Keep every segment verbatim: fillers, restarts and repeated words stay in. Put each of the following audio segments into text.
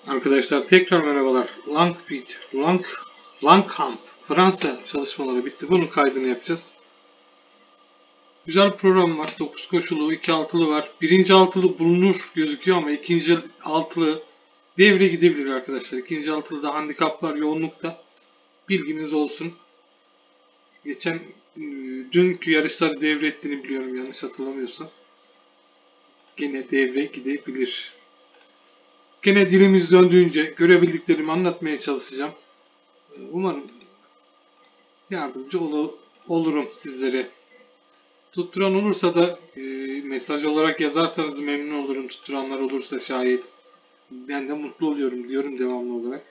Arkadaşlar tekrar merhabalar. Langbeat, Lang, Langham, Fransa çalışmaları bitti. Bunun kaydını yapacağız. Güzel bir program var. dokuz koşulu, iki altılı var. Birinci altılı bulunur gözüküyor ama ikinci altılı devre gidebilir arkadaşlar. İkinci altılı da handikaplar yoğunlukta. Bilginiz olsun. Geçen dünkü yarışları devrettiğini biliyorum yanlış hatırlamıyorsam. Gene devre gidebilir. Gene dilimiz döndüğünce görebildiklerimi anlatmaya çalışacağım. Umarım yardımcı ol olurum sizlere. Tutturan olursa da e, mesaj olarak yazarsanız memnun olurum. Tutturanlar olursa şayet. Ben de mutlu oluyorum diyorum devamlı olarak.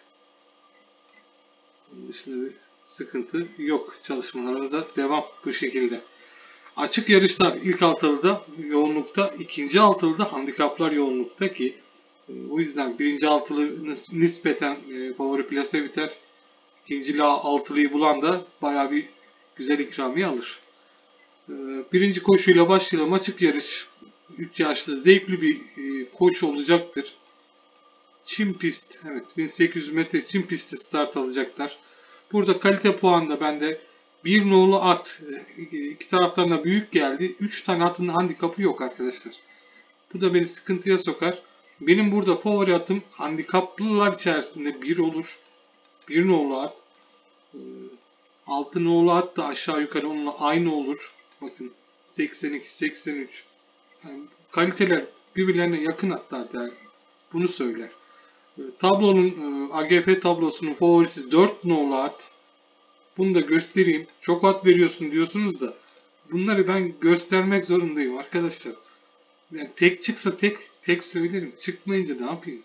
Bunun dışında bir sıkıntı yok. Çalışmalarımıza devam bu şekilde. Açık yarışlar ilk altılıda yoğunlukta, ikinci altılıda handikaplar yoğunlukta ki o yüzden birinci altılı nispeten e, favori plase biter. İkinci altılıyı bulan da bayağı bir güzel ikramiye alır. E, birinci koşuyla başlayalım. Açık yarış. üç yaşlı zevkli bir e, koşu olacaktır. Çim pist. Evet, bin sekiz yüz metre çim pisti start alacaklar. Burada kalite puanında bende bir nolu at. E, iki taraftan da büyük geldi. üç tane atın handikapı yok arkadaşlar. Bu da beni sıkıntıya sokar. Benim burada favori atım handikaplılar içerisinde bir olur. Bir nolu at. altı nolu at da aşağı yukarı onunla aynı olur. Bakın seksen iki seksen üç. Yani kaliteler birbirlerine yakın atlar der. Bunu söyler. Tablonun A G F tablosunun favorisi dört nolu at. Bunu da göstereyim. Çok at veriyorsun diyorsunuz da bunları ben göstermek zorundayım arkadaşlar. Yani tek çıksa tek tek söylerim. Çıkmayınca ne yapayım?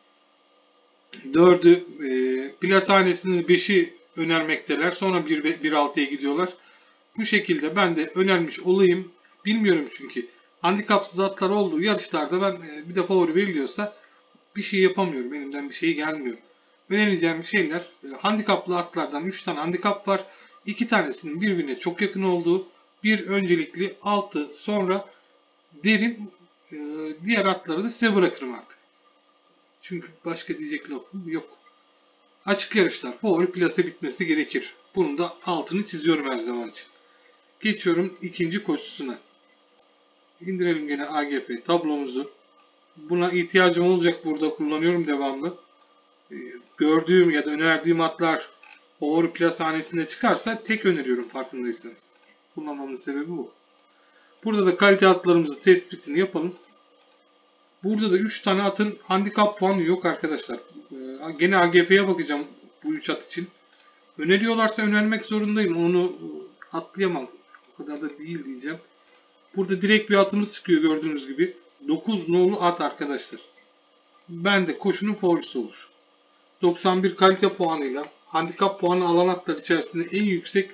dördü e, plashanesinin beşi önermekteler. Sonra bir altıya gidiyorlar. Bu şekilde ben de önermiş olayım. Bilmiyorum çünkü. Handikapsız atlar olduğu yarışlarda ben e, bir de favori veriliyorsa bir şey yapamıyorum. Elimden bir şey gelmiyor. Önereceğim şeyler e, handikaplı atlardan üç tane handikap var. iki tanesinin birbirine çok yakın olduğu bir öncelikli altı sonra derim. E, diğer atları da size bırakırım artık. Çünkü başka diyecek lafım yok. Açık yarışlar favori plase bitmesi gerekir. Bunun da altını çiziyorum her zaman için. Geçiyorum ikinci koşusuna. İndirelim gene A G F tablomuzu. Buna ihtiyacım olacak, burada kullanıyorum devamlı. Gördüğüm ya da önerdiğim atlar favori plashanesinde çıkarsa tek öneriyorum farkındaysanız. Kullanmamın sebebi bu. Burada da kalite atlarımızı tespitini yapalım. Burada da üç tane atın handikap puanı yok arkadaşlar. Ee, gene A G F'ye bakacağım bu üç at için. Öneriyorlarsa önermek zorundayım. Onu atlayamam. O kadar da değil diyeceğim. Burada direkt bir atımız çıkıyor gördüğünüz gibi. dokuz nolu at arkadaşlar. Ben de koşunun favorisi olur. doksan bir kalite puanıyla handikap puanı alan atlar içerisinde en yüksek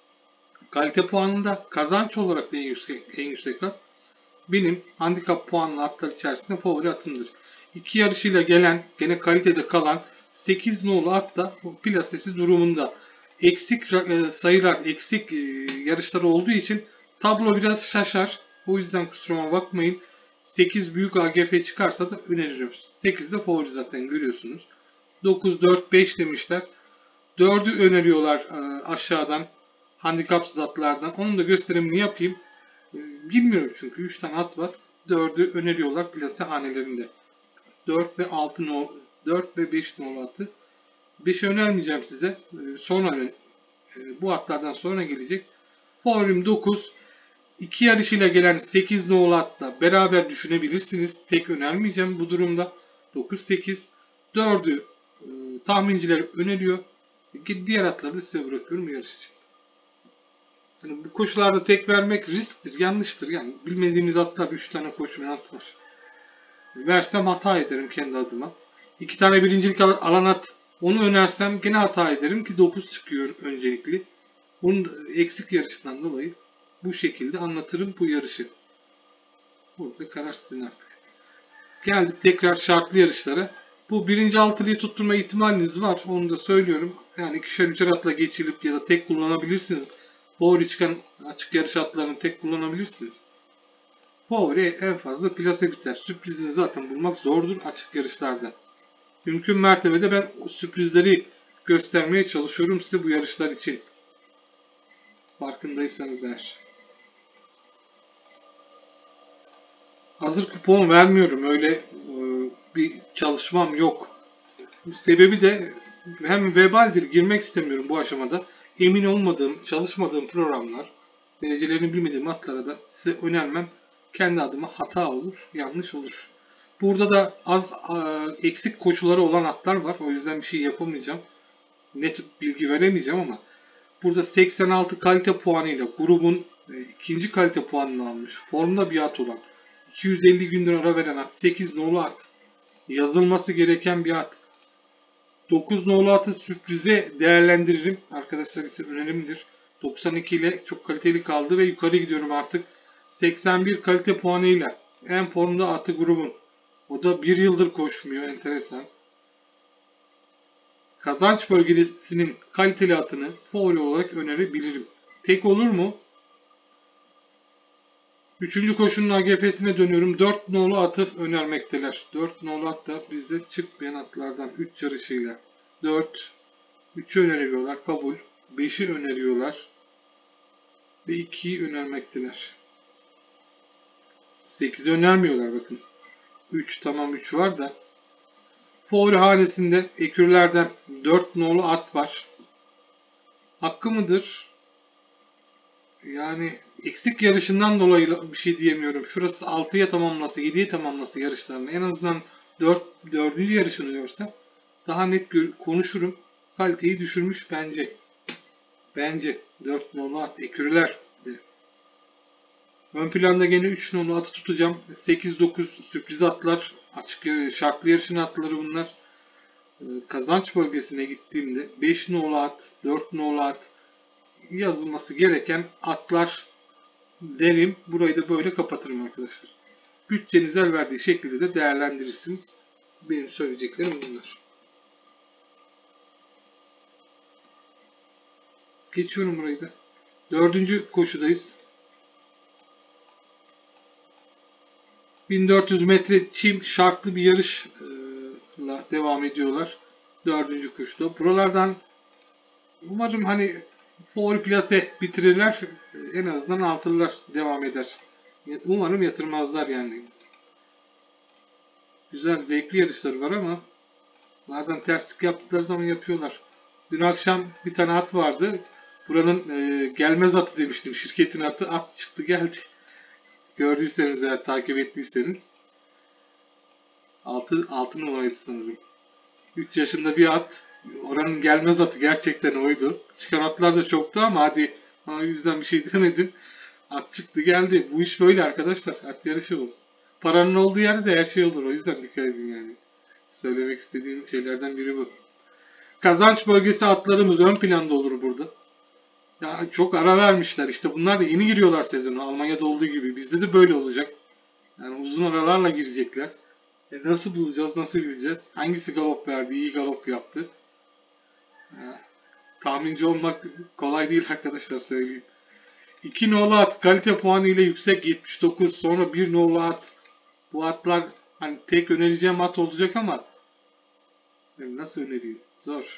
kalite puanında kazanç olarak da en yüksek, en yüksek at. Benim handikap puanlı atlar içerisinde favori atımdır. İki yarışıyla gelen, gene kalitede kalan sekiz nolu at da plasesi durumunda. Eksik sayılar, eksik yarışları olduğu için tablo biraz şaşar. O yüzden kusuruma bakmayın. sekiz büyük A G F çıkarsa da öneririm. sekiz de favori zaten görüyorsunuz. dokuz, dört, beş demişler. dördü öneriyorlar aşağıdan. Handikapsız atlardan. Onun da gösterimini yapayım. Bilmiyorum çünkü üç tane at var. dördü öneriyorlar plase hanelerinde. dört ve altı no, dört ve beş nolu atı. beşi önermeyeceğim size. Sonra bu atlardan sonra gelecek. Favorim dokuz. iki yarışıyla gelen sekiz nolu atla beraber düşünebilirsiniz. Tek önermeyeceğim bu durumda. dokuz sekiz. dördü e, tahminciler öneriyor. Diğer atları da size bırakıyorum yarış için. Yani bu koşularda tek vermek risktir, yanlıştır. Yani bilmediğimiz atlar üç tane koşmayan at var. Versem hata ederim kendi adıma. iki tane birincilik alan at, onu önersem gene hata ederim ki dokuz çıkıyor öncelikli. Onun eksik yarışından dolayı bu şekilde anlatırım bu yarışı. Burada karar sizin artık. Geldik tekrar şartlı yarışlara. Bu birinci altılıyı tutturma ihtimaliniz var. Onu da söylüyorum. Yani ikişer üçer atla geçirip ya da tek kullanabilirsiniz. Favori çıkan açık yarış atlarını tek kullanabilirsiniz. Favori en fazla plase biter. Sürprizini zaten bulmak zordur açık yarışlarda. Mümkün mertebede ben o sürprizleri göstermeye çalışıyorum size bu yarışlar için. Farkındaysanız eğer. Hazır kupon vermiyorum. Öyle e, bir çalışmam yok. Sebebi de hem vebaldir. Girmek istemiyorum bu aşamada. Emin olmadığım, çalışmadığım programlar, derecelerini bilmediğim atlara da size önermem kendi adıma hata olur, yanlış olur. Burada da az e, eksik koşuları olan atlar var. O yüzden bir şey yapamayacağım. Net bilgi veremeyeceğim ama burada seksen altı kalite puanıyla grubun e, ikinci kalite puanını almış. Formda bir at olan, iki yüz elli gündür ara veren at, sekiz nolu at, yazılması gereken bir at. dokuz nolu atı sürprize değerlendiririm. Arkadaşlar için önerimdir. doksan iki ile çok kaliteli kaldı ve yukarı gidiyorum artık. seksen bir kalite puanıyla en formda atı grubun. O da bir yıldır koşmuyor. Enteresan. Kazanç bölgesinin kaliteli atını favori olarak önerebilirim. Tek olur mu? Üçüncü koşunun A G F'sine dönüyorum. dört nolu atı önermekteler. dört nolu at da bizde çıkmayan atlardan üç yarışıyla. dört, üçü öneriyorlar. Kabul. beşi öneriyorlar. Ve ikiyi önermekteler. sekizi önermiyorlar bakın. üç tamam üç var da. Favori hanesinde ekürlerden dört nolu at var. Hakkı mıdır? Yani eksik yarışından dolayı bir şey diyemiyorum. Şurası altıya tamamlasa, yediye tamamlasa yarışlarını en azından dört, dördüncü yarışını görsem daha net konuşurum. Kaliteyi düşürmüş bence. Bence dört nolu at ekürler. Ön planda gene üç nolu atı tutacağım. sekiz dokuz sürpriz atlar. Açık şartlı yarışın atları bunlar. Kazanç bölgesine gittiğimde beş nolu at, dört nolu at yazılması gereken atlar derim. Burayı da böyle kapatırım arkadaşlar. Bütçeniz el verdiği şekilde de değerlendirirsiniz. Benim söyleyeceklerim bunlar. Geçiyorum burayı da. Dördüncü koşudayız. bin dört yüz metre çim şartlı bir yarışla devam ediyorlar. Dördüncü koşuda. Buralardan umarım hani favori plase bitirirler. En azından altılılar devam eder. Umarım yatırmazlar yani. Güzel zevkli yarışları var ama bazen terslik yaptıkları zaman yapıyorlar. Dün akşam bir tane at vardı. Buranın e, gelmez atı demiştim. Şirketin atı. At çıktı geldi. Gördüyseniz eğer takip ettiyseniz. altı, altı numaraydı sanırım. üç yaşında bir at. Oranın gelmez atı gerçekten oydu. Çıkan atlar da çoktu ama hadi o yüzden bir şey demedim. At çıktı geldi. Bu iş böyle arkadaşlar. At yarışı bu. Paranın olduğu yerde her şey olur. O yüzden dikkat edin yani. Söylemek istediğim şeylerden biri bu. Kazanç bölgesi atlarımız ön planda olur burada. Ya çok ara vermişler. İşte bunlar da yeni giriyorlar sezonu. Almanya'da olduğu gibi. Bizde de böyle olacak. Yani uzun aralarla girecekler. E nasıl bulacağız? Nasıl bileceğiz? Hangisi galop verdi? İyi galop yaptı. Ha, tahminci olmak kolay değil arkadaşlar söyleyeyim. iki nolu at kalite puanı ile yüksek yetmiş dokuz. Sonra bir nolu at. Bu atlar hani tek önereceğim at olacak ama yani nasıl önereyim? Zor.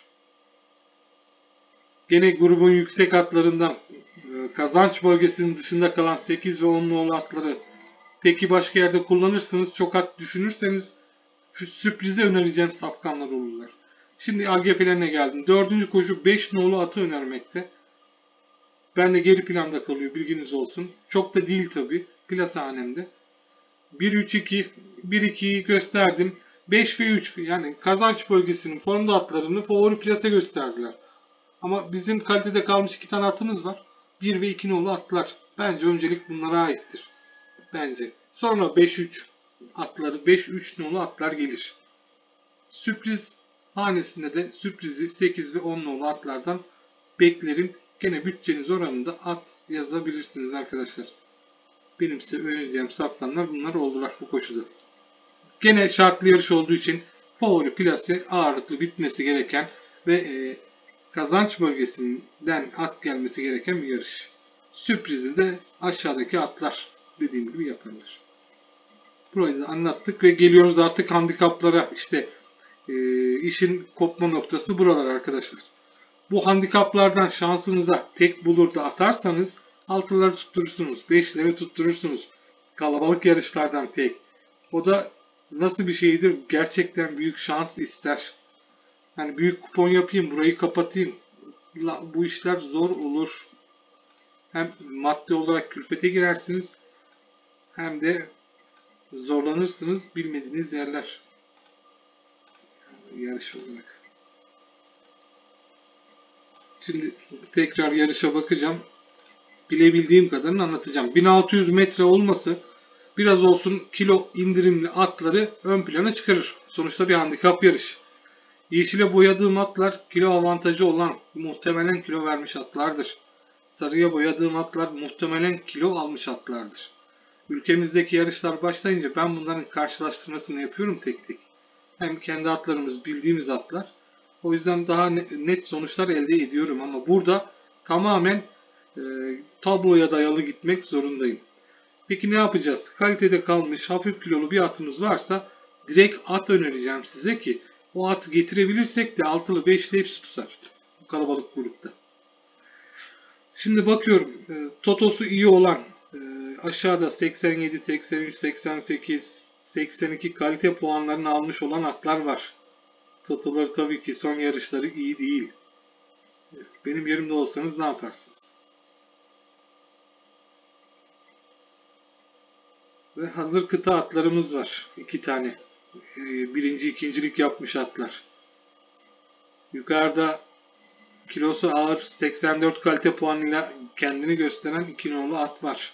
Gene grubun yüksek atlarından kazanç bölgesinin dışında kalan sekiz ve on nolu atları teki başka yerde kullanırsınız. Çok at düşünürseniz sürprize önereceğim safkanlar olurlar. Şimdi A G F'lerine geldim. Dördüncü koşu beş nolu atı önermekte. Ben de geri planda kalıyor bilginiz olsun. Çok da değil tabi. Plasahanemde. bir üç iki bir ikiyi gösterdim. beş ve üç yani kazanç bölgesinin formda atlarını favori plase gösterdiler. Ama bizim kalitede kalmış iki tane atımız var. bir ve iki nolu atlar. Bence öncelik bunlara aittir. Bence. Sonra beş üç atları beş üç nolu atlar gelir. Sürpriz hanesinde de sürprizi sekiz ve on nolu atlardan beklerim. Gene bütçeniz oranında at yazabilirsiniz arkadaşlar. Benim size önereceğim safkanlar bunlar oldular bu koşuda. Gene şartlı yarış olduğu için favori plase ağırlıklı bitmesi gereken ve e, kazanç bölgesinden at gelmesi gereken bir yarış. Sürprizi de aşağıdaki atlar dediğim gibi yaparlar. Burayı da anlattık ve geliyoruz artık handikaplara. İşte e, işin kopma noktası buralar arkadaşlar. Bu handikaplardan şansınıza tek bulur da atarsanız altıları tutturursunuz, beşleri tutturursunuz. Kalabalık yarışlardan tek. O da nasıl bir şeydir? Gerçekten büyük şans ister. Hani büyük kupon yapayım, burayı kapatayım. Bu işler zor olur. Hem maddi olarak külfete girersiniz, hem de zorlanırsınız bilmediğiniz yerler. Yarış olarak. Şimdi tekrar yarışa bakacağım. Bilebildiğim kadarını anlatacağım. bin altı yüz metre olması biraz olsun kilo indirimli atları ön plana çıkarır. Sonuçta bir handikap yarış. Yeşile boyadığım atlar kilo avantajı olan, muhtemelen kilo vermiş atlardır. Sarıya boyadığım atlar muhtemelen kilo almış atlardır. Ülkemizdeki yarışlar başlayınca ben bunların karşılaştırmasını yapıyorum tek tek. Hem kendi atlarımız, bildiğimiz atlar. O yüzden daha net sonuçlar elde ediyorum ama burada tamamen e, tabloya dayalı gitmek zorundayım. Peki ne yapacağız? Kalitede kalmış hafif kilolu bir atımız varsa direkt at önereceğim size ki o atı getirebilirsek de altılı beşli hepsi tutar. Bu kalabalık grupta. Şimdi bakıyorum. E, totosu iyi olan e, aşağıda seksen yedi, seksen üç, seksen sekiz, seksen iki kalite puanlarını almış olan atlar var. Totoları tabii ki son yarışları iyi değil. Benim yerimde olsanız ne yaparsınız? Ve hazır kıta atlarımız var. İki tane. Birinci, ikincilik yapmış atlar. Yukarıda kilosu ağır seksen dört kalite puanıyla kendini gösteren iki nolu at var.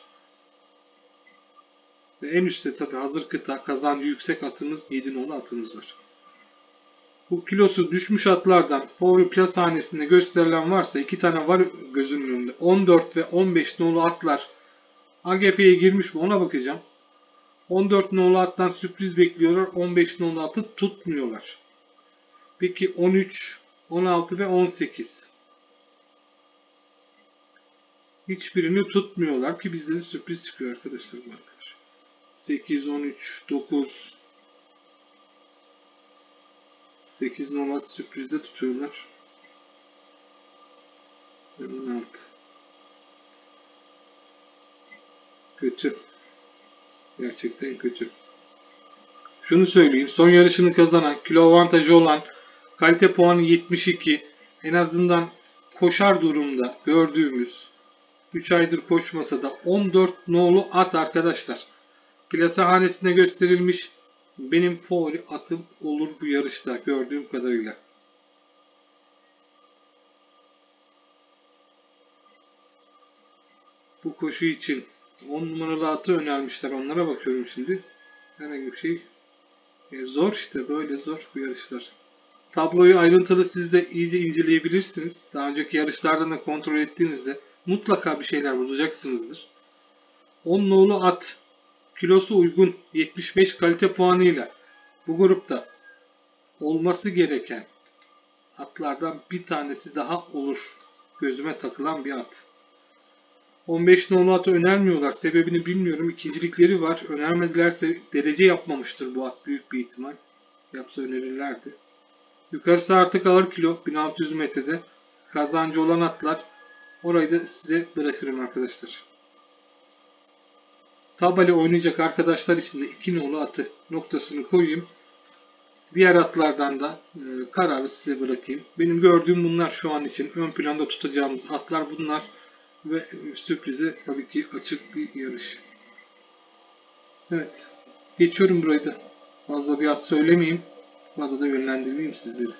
Ve en üstte tabi hazır kıta kazancı yüksek atımız yedi nolu atımız var. Bu kilosu düşmüş atlardan Favori Plus hanesinde gösterilen varsa iki tane var gözümün önünde. on dört ve on beş nolu atlar A G F'ye girmiş mi ona bakacağım. on dört nolu attan sürpriz bekliyorlar. on beş nolu atı tutmuyorlar. Peki on üç, on altı ve on sekiz. Hiçbirini tutmuyorlar ki bizde de sürpriz çıkıyor arkadaşlar. sekiz, on üç, dokuz. sekiz nolu at sürprizde tutuyorlar. on altı. Kötü. Gerçekten kötü. Şunu söyleyeyim. Son yarışını kazanan, kilo avantajı olan, kalite puanı yetmiş iki, en azından koşar durumda gördüğümüz, üç aydır koşmasa da on dört nolu at arkadaşlar. Plasa hanesinde gösterilmiş benim favori atım olur bu yarışta gördüğüm kadarıyla. Bu koşu için on numaralı atı önermişler. Onlara bakıyorum şimdi. Herhangi bir şey. E zor işte. Böyle zor bu yarışlar. Tabloyu ayrıntılı siz de iyice inceleyebilirsiniz. Daha önceki yarışlardan da kontrol ettiğinizde mutlaka bir şeyler bulacaksınızdır. on nolu at. Kilosu uygun. yetmiş beş kalite puanıyla. Bu grupta olması gereken atlardan bir tanesi daha olur. Gözüme takılan bir at. on beş nolu atı önermiyorlar. Sebebini bilmiyorum. İkincilikleri var. Önermedilerse derece yapmamıştır bu at büyük bir ihtimal. Yapsa önerirlerdi. Yukarısı artık ağır kilo. bin altı yüz metrede. Kazancı olan atlar. Orayı da size bırakırım arkadaşlar. Tabale oynayacak arkadaşlar için de iki nolu atı noktasını koyayım. Diğer atlardan da e, kararı size bırakayım. Benim gördüğüm bunlar şu an için. Ön planda tutacağımız atlar bunlar. Ve sürprize tabii ki açık bir yarış. Evet. Geçiyorum burayı da. Fazla bir at söylemeyeyim. Fazla da yönlendirmeyeyim sizleri.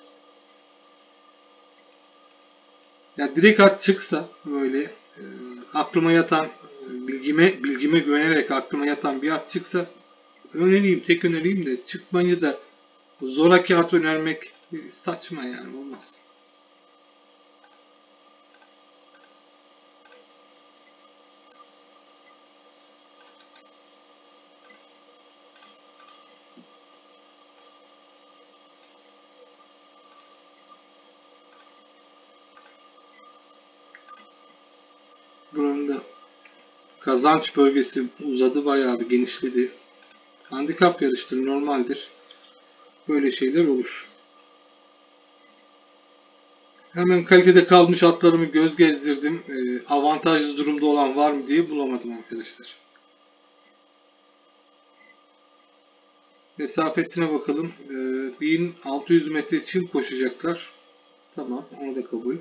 Ya direkt at çıksa böyle e, aklıma yatan bilgime bilgime güvenerek aklıma yatan bir at çıksa önereyim, tek önereyim de çıkmayı da zoraki at önermek saçma yani olmaz. Buranın da kazanç bölgesi uzadı, bayağı bir genişledi. Handikap yarıştır, normaldir. Böyle şeyler olur. Hemen kalitede kalmış atlarımı göz gezdirdim. Ee, avantajlı durumda olan var mı diye bulamadım arkadaşlar. Mesafesine bakalım. Ee, bin altı yüz metre çim koşacaklar. Tamam, onu da kabul.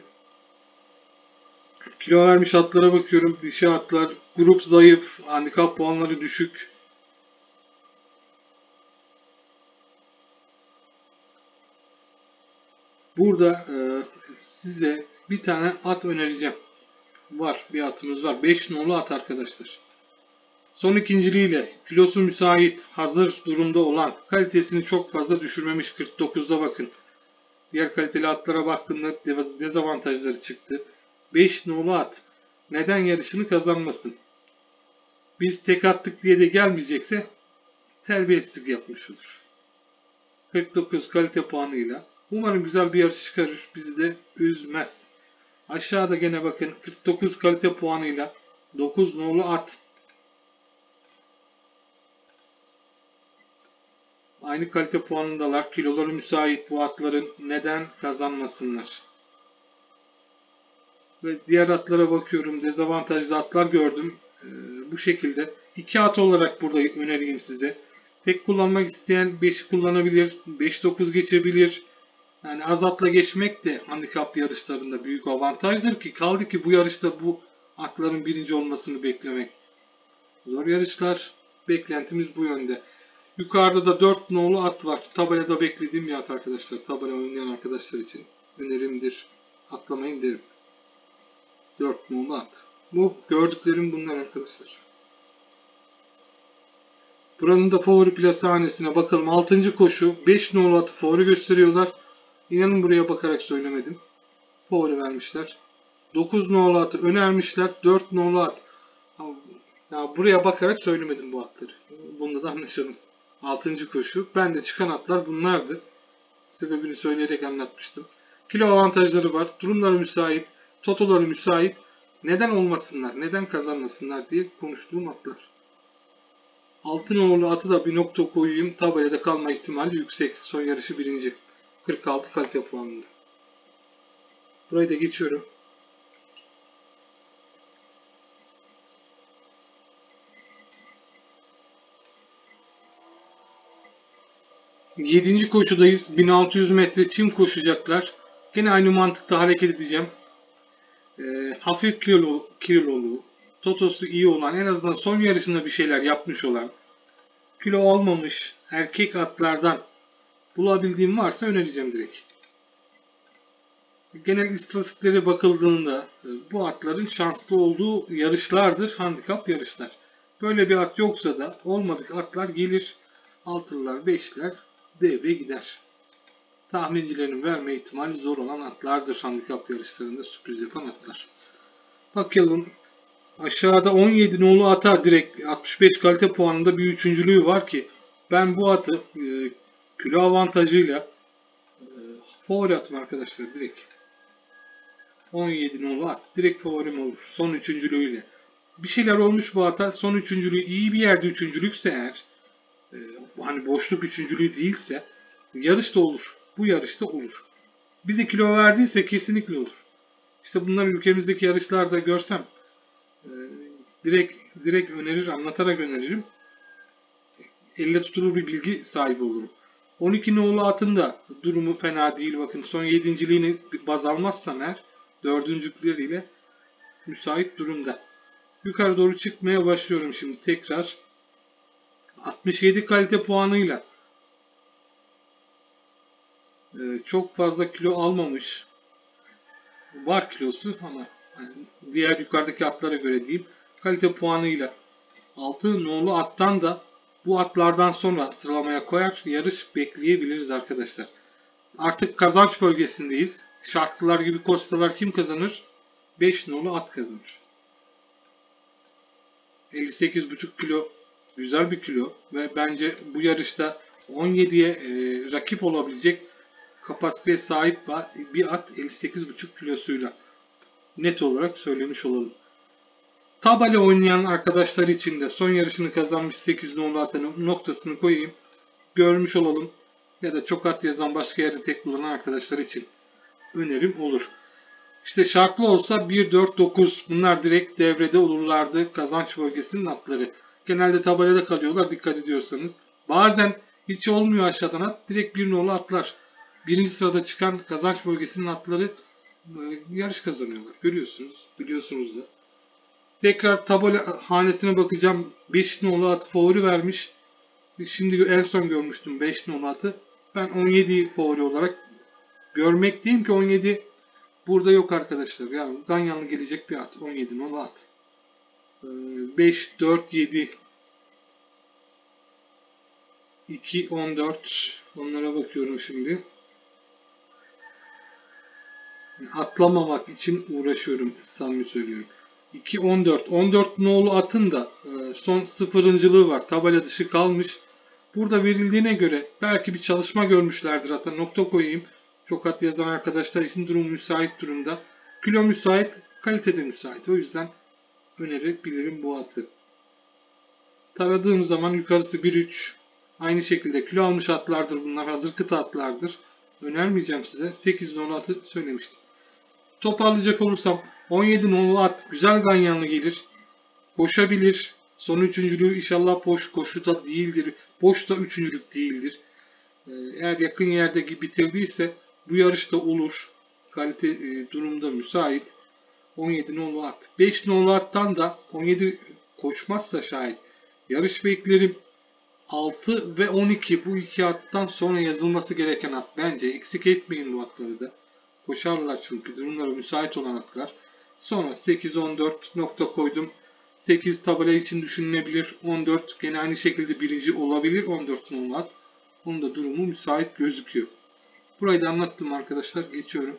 Kilo vermiş atlara bakıyorum. Dişi atlar. Grup zayıf. Handikap puanları düşük. Burada e, size bir tane at önereceğim. Var. Bir atımız var. beş nolu at arkadaşlar. Son ikinciliğiyle kilosu müsait, hazır durumda olan, kalitesini çok fazla düşürmemiş. kırk dokuzda bakın. Diğer kaliteli atlara baktığımda dezavantajları çıktı. beş nolu at neden yarışını kazanmasın? Biz tek attık diye de gelmeyecekse terbiyesizlik yapmış olur. kırk dokuz kalite puanıyla. Umarım güzel bir yarış çıkarır. Bizi de üzmez. Aşağıda gene bakın kırk dokuz kalite puanıyla dokuz nolu at. Aynı kalite puanındalar. Kiloları müsait bu atların, neden kazanmasınlar? Ve diğer atlara bakıyorum. Dezavantajlı atlar gördüm. Ee, bu şekilde. iki at olarak burada önereyim size. Tek kullanmak isteyen beşi kullanabilir. beş dokuz geçebilir. Yani az atla geçmek de handikap yarışlarında büyük avantajdır ki, kaldı ki bu yarışta bu atların birinci olmasını beklemek. Zor yarışlar. Beklentimiz bu yönde. Yukarıda da dört nolu at var. Tabelada beklediğim bir at arkadaşlar. Tabela oynayan arkadaşlar için önerimdir. Atlamayın derim. dört nolu at. Bu gördüklerim bunlar arkadaşlar. Buranın da favori plasahanesine bakalım. altıncı koşu. beş nolu atı favori gösteriyorlar. İnanın buraya bakarak söylemedim. Favori vermişler. dokuz nolu atı önermişler. dört nolu at. Ya buraya bakarak söylemedim bu atları. Bunda da anlaşalım. altıncı koşu. Ben de çıkan atlar bunlardı. Sebebini söyleyerek anlatmıştım. Kilo avantajları var. Durumları müsait. Totoları müsait. Neden olmasınlar? Neden kazanmasınlar diye konuştuğum atlar. altı nolu atı da bir nokta koyayım. Tabelada kalma ihtimali yüksek. Son yarışı birinci. kırk altı kalite puanında. Burayı da geçiyorum. yedinci koşudayız. bin altı yüz metre çim koşacaklar. Yine aynı mantıkta hareket edeceğim. E, hafif kilolu, kilolu, totosu iyi olan, en azından son yarışında bir şeyler yapmış olan, kilo almamış erkek atlardan bulabildiğim varsa önereceğim direkt. Genel istatistiklere bakıldığında bu atların şanslı olduğu yarışlardır handikap yarışlar. Böyle bir at yoksa da olmadık atlar gelir. Altılılar, beşler devreye gider. Tahmincilerin verme ihtimali zor olan atlardır handikap yarışlarında sürpriz yapan atlar. Bakalım. Aşağıda on yedi nolu ata direkt altmış beş kalite puanında bir üçüncülüğü var ki ben bu atı e, kilo avantajıyla e, favori atım arkadaşlar direkt. on yedi nolu at direkt favorim olur. Son üçüncülüğüyle. Bir şeyler olmuş bu ata. Son üçüncülüğü iyi bir yerde üçüncülükse eğer e, hani boşluk üçüncülüğü değilse yarışta olur. Bu yarışta olur. Bir de kilo verdiyse kesinlikle olur. İşte bunları ülkemizdeki yarışlarda görsem e, direkt direkt önerir, anlatarak öneririm. Elle tutulur bir bilgi sahibi olurum. on iki nolu atın da durumu fena değil. Bakın son yedinciliğini baz almazsam eğer dördüncülükleriyle müsait durumda. Yukarı doğru çıkmaya başlıyorum şimdi tekrar. altmış yedi kalite puanıyla ee, çok fazla kilo almamış. Var kilosu ama yani diğer yukarıdaki atlara göre diyeyim. Kalite puanıyla altı nolu attan da bu atlardan sonra sıralamaya koyar. Yarış bekleyebiliriz arkadaşlar. Artık kazanç bölgesindeyiz. Şartlılar gibi koşsalar kim kazanır? beş nolu at kazanır. elli sekiz buçuk kilo güzel bir kilo ve bence bu yarışta on yediye e, rakip olabilecek kapasiteye sahip bir at elli sekiz buçuk kilosuyla. Net olarak söylemiş olalım. Tabela oynayan arkadaşlar için de son yarışını kazanmış sekiz nolu atının noktasını koyayım. Görmüş olalım. Ya da çok at yazan başka yerde tek kullanan arkadaşlar için önerim olur. İşte şartlı olsa bir, dört, dokuz bunlar direkt devrede olurlardı kazanç bölgesinin atları. Genelde tabelada kalıyorlar dikkat ediyorsanız. Bazen hiç olmuyor aşağıdan at. Direkt bir nolu atlar. Birinci sırada çıkan kazanç bölgesinin atları e, yarış kazanıyorlar. Görüyorsunuz. Biliyorsunuz da. Tekrar tabela hanesine bakacağım. beş nolu at favori vermiş. Şimdi en son görmüştüm beş nolu atı. Ben on yedi favori olarak görmekteyim ki on yedi burada yok arkadaşlar. Yani ganyanlı gelecek bir at. on yedi nolu at. beş, dört, yedi, iki, on dört. Onlara bakıyorum şimdi. Atlamamak için uğraşıyorum. Samimi söylüyorum. iki, on dört. on dört nolu atın da son sıfırıncılığı var. Tabela dışı kalmış. Burada verildiğine göre belki bir çalışma görmüşlerdir. Hatta nokta koyayım. Çok at yazan arkadaşlar için durum müsait durumda. Kilo müsait, kalitede müsait. O yüzden önerebilirim bu atı. Taradığım zaman yukarısı bir üç. Aynı şekilde kilo almış atlardır bunlar. Hazır kıta atlardır. Önermeyeceğim size. sekiz nolu atı söylemiştim. Toparlayacak olursam on yedi nolu at güzel ganyanlı gelir. Koşabilir. Son üçüncülüğü inşallah boş koşuda değildir. Boşta üçüncülük değildir. Eğer yakın yerde bitirdiyse bu yarışta olur. Kalite e, durumda müsait. on yedi nolu at. beş nolu attan da on yedi koşmazsa şayet yarış beklerim. altı ve on iki bu iki attan sonra yazılması gereken at. Bence eksik etmeyin bu atları da. Koşarlar çünkü durumları müsait olan atlar. Sonra sekiz, on dört nokta koydum. sekiz tabela için düşünülebilir. on dört gene aynı şekilde birinci olabilir. on dört nolu at. Onun da durumu müsait gözüküyor. Burayı da anlattım arkadaşlar. Geçiyorum.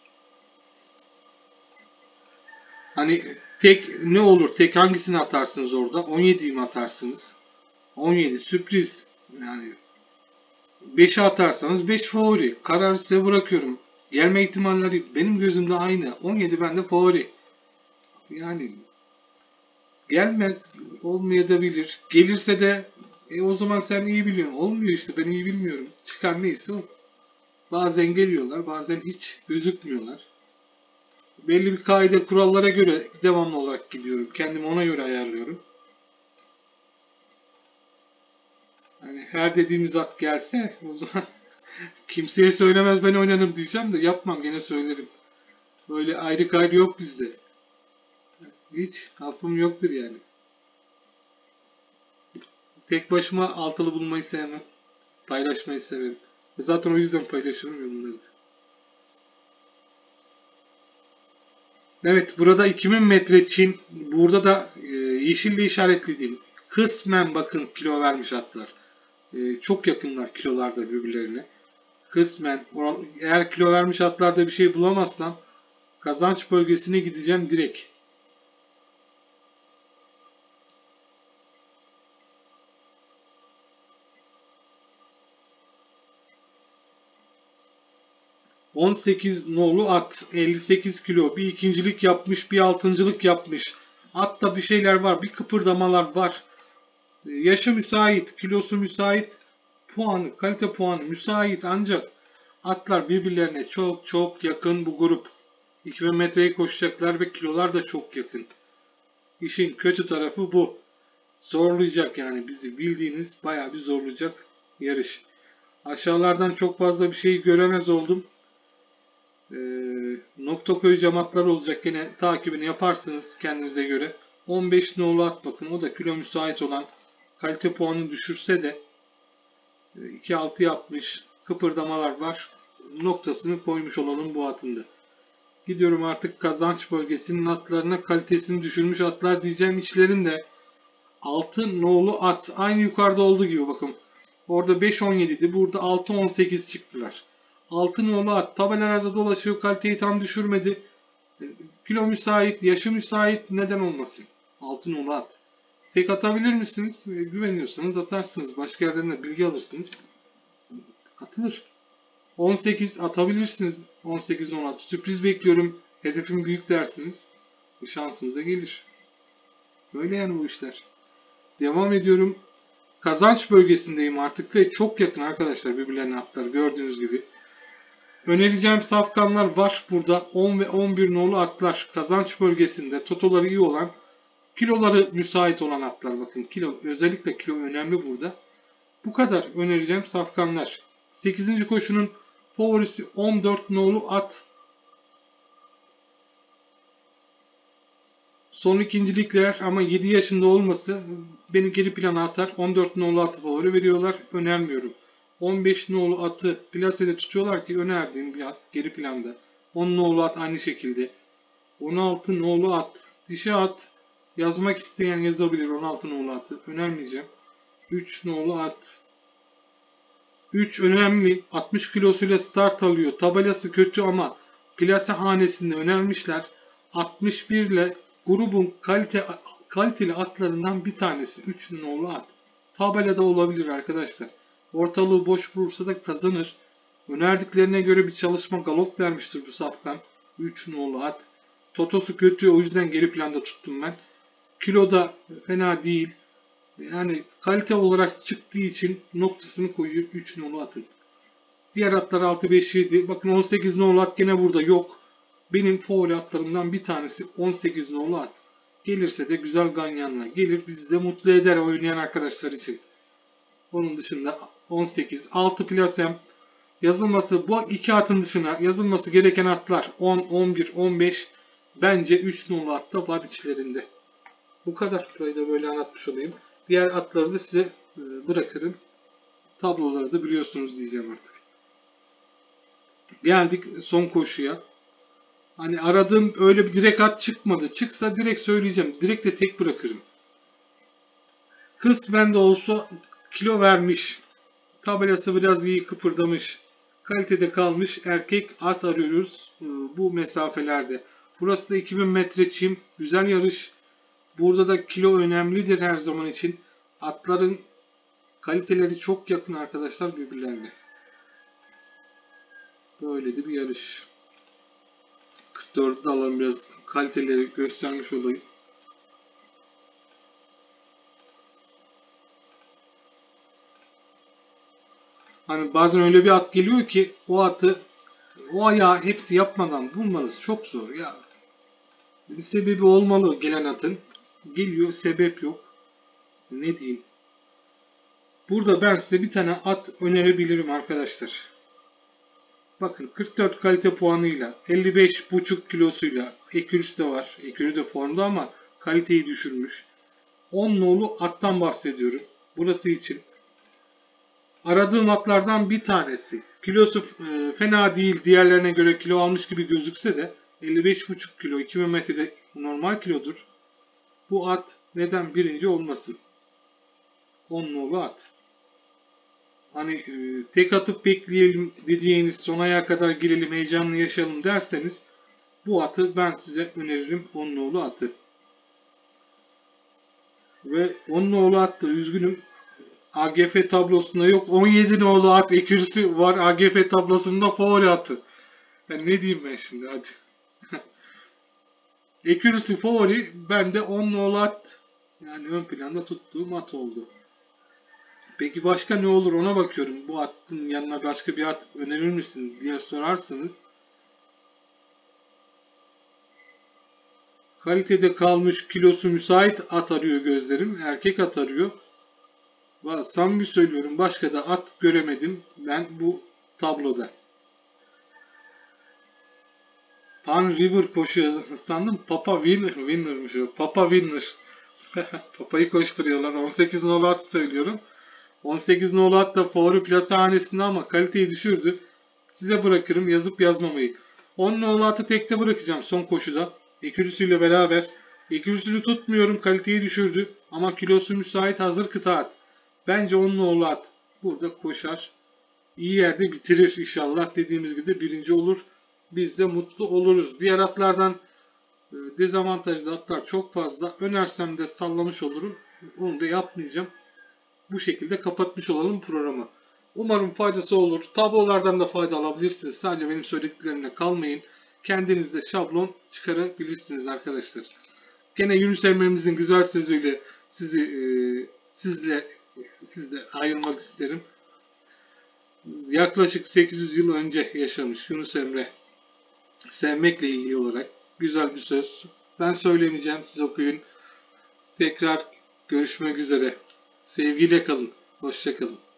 Hani tek ne olur? Tek hangisini atarsınız orada? on yediyi mi atarsınız? on yedi sürpriz. Yani beşe atarsanız beş favori. Kararı size bırakıyorum. Gelme ihtimalleri benim gözümde aynı. on yedi bende favori. Yani gelmez. Olmayabilir. Gelirse de e, o zaman sen iyi biliyorsun. Olmuyor işte. Ben iyi bilmiyorum. Çıkar neyse o. Bazen geliyorlar. Bazen hiç gözükmüyorlar. Belli bir kaide kurallara göre devamlı olarak gidiyorum. Kendimi ona göre ayarlıyorum. Hani her dediğimiz at gelse o zaman kimseye söylemez ben oynarım diyeceğim de yapmam gene söylerim. Böyle ayrı gayrı yok bizde. Hiç affım yoktur yani. Tek başıma altılı bulmayı sevmem. Paylaşmayı severim. Zaten o yüzden paylaşırım ya bunları. Evet burada iki bin metre Çin. Burada da e, yeşille işaretlediğim kısmen bakın kilo vermiş atlar. E, çok yakınlar kilolarda birbirlerine. Kısmen eğer kilo vermiş atlarda bir şey bulamazsam kazanç bölgesine gideceğim direkt. on sekiz nolu at elli sekiz kilo bir ikincilik yapmış bir altıncılık yapmış. Atta bir şeyler var bir kıpırdamalar var. Yaşı müsait kilosu müsait puanı kalite puanı müsait ancak atlar birbirlerine çok çok yakın bu grup. iki bin metreyi koşacaklar ve kilolar da çok yakın. İşin kötü tarafı bu. Zorlayacak yani bizi bildiğiniz bayağı bir zorlayacak yarış. Aşağılardan çok fazla bir şey göremez oldum. Ee, nokta koyacağım atlar olacak. Yine takibini yaparsınız kendinize göre. on beş nolu at bakın. O da kilo müsait olan kalite puanını düşürse de iki altı yapmış. Kıpırdamalar var. Noktasını koymuş olalım bu atında. Gidiyorum artık kazanç bölgesinin atlarına kalitesini düşürmüş atlar diyeceğim. İçlerinde altı nolu at. Aynı yukarıda olduğu gibi bakın. Orada beş on yedi idi. Burada altı on sekiz çıktılar. altı nolu at. Tabelalarda dolaşıyor. Kaliteyi tam düşürmedi. Kilo müsait, yaşı müsait. Neden olmasın? altı nolu at. Tek atabilir misiniz? Güveniyorsanız atarsınız. Başka yerden de bilgi alırsınız. Atılır. on sekiz atabilirsiniz. on sekiz on altı. Sürpriz bekliyorum. Hedefim büyük dersiniz. Şansınıza gelir. Böyle yani bu işler. Devam ediyorum. Kazanç bölgesindeyim artık ve çok yakın arkadaşlar birbirlerine atlar gördüğünüz gibi. Önereceğim safkanlar var burada. on ve on bir nolu atlar kazanç bölgesinde totoları iyi olan, kiloları müsait olan atlar. Bakın kilo, özellikle kilo önemli burada. Bu kadar önereceğim safkanlar. sekizinci koşunun favorisi on dört nolu at. Son ikincilikler ama yedi yaşında olması beni geri plana atar. on dört nolu atı favori veriyorlar. Önermiyorum. on beş nolu atı plasede tutuyorlar ki önerdiğim bir at geri planda. on nolu at aynı şekilde. on altı nolu at. Dişi at. Yazmak isteyen yazabilir on altı nolu atı. Önermeyeceğim. üç nolu at. üç önemli. altmış kilosuyla start alıyor. Tabelası kötü ama plase hanesinde önermişler. altmış bir ile grubun kalite kaliteli atlarından bir tanesi. üç nolu at. Tabelada olabilir arkadaşlar. Ortalığı boş vurursa da kazanır. Önerdiklerine göre bir çalışma galop vermiştir bu safkan. üç nolu at. Totosu kötü, o yüzden geri planda tuttum ben. Kilo da fena değil. Yani kalite olarak çıktığı için noktasını koyuyor üç nolu atın. Diğer atlar altı beş yedi. Bakın on sekiz nolu at gene burada yok. Benim favori atlarımdan bir tanesi on sekiz nolu at. Gelirse de güzel ganyanla gelir. Bizi de mutlu eder oynayan arkadaşlar için. Onun dışında on sekiz. altı plasem. Yazılması bu iki atın dışına yazılması gereken atlar on, on bir, on beş. Bence üç nolu at da var içlerinde. Bu kadar. Burayı da böyle anlatmış olayım. Diğer atları da size bırakırım. Tabloları da biliyorsunuz diyeceğim artık. Geldik son koşuya. Hani aradığım öyle bir direkt at çıkmadı. Çıksa direkt söyleyeceğim. Direkt de tek bırakırım. Kısmen de olsa kilo vermiş. Tabelası biraz iyi kıpırdamış. Kalitede kalmış erkek at arıyoruz bu mesafelerde. Burası da iki bin metre çim. Güzel yarış. Burada da kilo önemlidir her zaman için. Atların kaliteleri çok yakın arkadaşlar birbirlerine. Böyle de bir yarış. kırk dördü de alalım, biraz kaliteleri göstermiş olayım. Hani bazen öyle bir at geliyor ki o atı o ayağı hepsi yapmadan bulmanız çok zor ya. Bir sebebi olmalı gelen atın. Geliyor, sebep yok. Ne diyeyim? Burada ben size bir tane at önerebilirim arkadaşlar. Bakın kırk dört kalite puanıyla elli beş buçuk kilosuyla ekürüsü de var. Ekürü de formda ama kaliteyi düşürmüş. on nolu attan bahsediyorum. Burası için. Aradığım atlardan bir tanesi. Kilosu e, fena değil. Diğerlerine göre kilo almış gibi gözükse de elli beş buçuk kilo iki bin metrede normal kilodur. Bu at neden birinci olmasın? on nolu at. Hani e, tek atıp bekleyelim dediğiniz son ayağa kadar girelim heyecanlı yaşayalım derseniz bu atı ben size öneririm, on nolu atı. Ve on nolu at da üzgünüm A G F tablosunda yok. on yedi nolu at ekürüsü var A G F tablosunda favori atı. Yani ne diyeyim ben şimdi hadi. Ekürüsü favori, ben de on nolu at yani ön planda tuttuğum at oldu. Peki başka ne olur ona bakıyorum. Bu atın yanına başka bir at önerir misin diye sorarsanız. Kalitede kalmış, kilosu müsait at arıyor gözlerim. Erkek at arıyor. Samimi söylüyorum, başka da at göremedim ben bu tabloda. Pan River koşuyor sandım. Papa Winner, Winner'mış o. Papa Winner. Papa'yı koşturuyorlar. on sekiz nolu at söylüyorum. on sekiz nolu at da favori plase hanesinde ama kaliteyi düşürdü. Size bırakırım yazıp yazmamayı. on nolu atı tekte bırakacağım son koşuda. Ekürüsüyle beraber. Ekürüsünü tutmuyorum, kaliteyi düşürdü. Ama kilosu müsait, hazır kıta at. Bence on nolu at burada koşar. İyi yerde bitirir inşallah. Dediğimiz gibi birinci olur. Biz de mutlu oluruz. Diğer atlardan dezavantajlı atlar çok fazla. Önersem de sallamış olurum. Onu da yapmayacağım. Bu şekilde kapatmış olalım programı. Umarım faydası olur. Tablolardan da fayda alabilirsiniz. Sadece benim söylediklerimle kalmayın. Kendiniz de şablon çıkarabilirsiniz arkadaşlar. Gene Yunus Emre'mizin güzel sözüyle sizi e, sizle sizle ayrılmak isterim. yaklaşık sekiz yüz yıl önce yaşamış Yunus Emre. Sevmekle ilgili olarak güzel bir söz. Ben söylemeyeceğim, siz okuyun. Tekrar görüşmek üzere. Sevgiyle kalın. Hoşça kalın.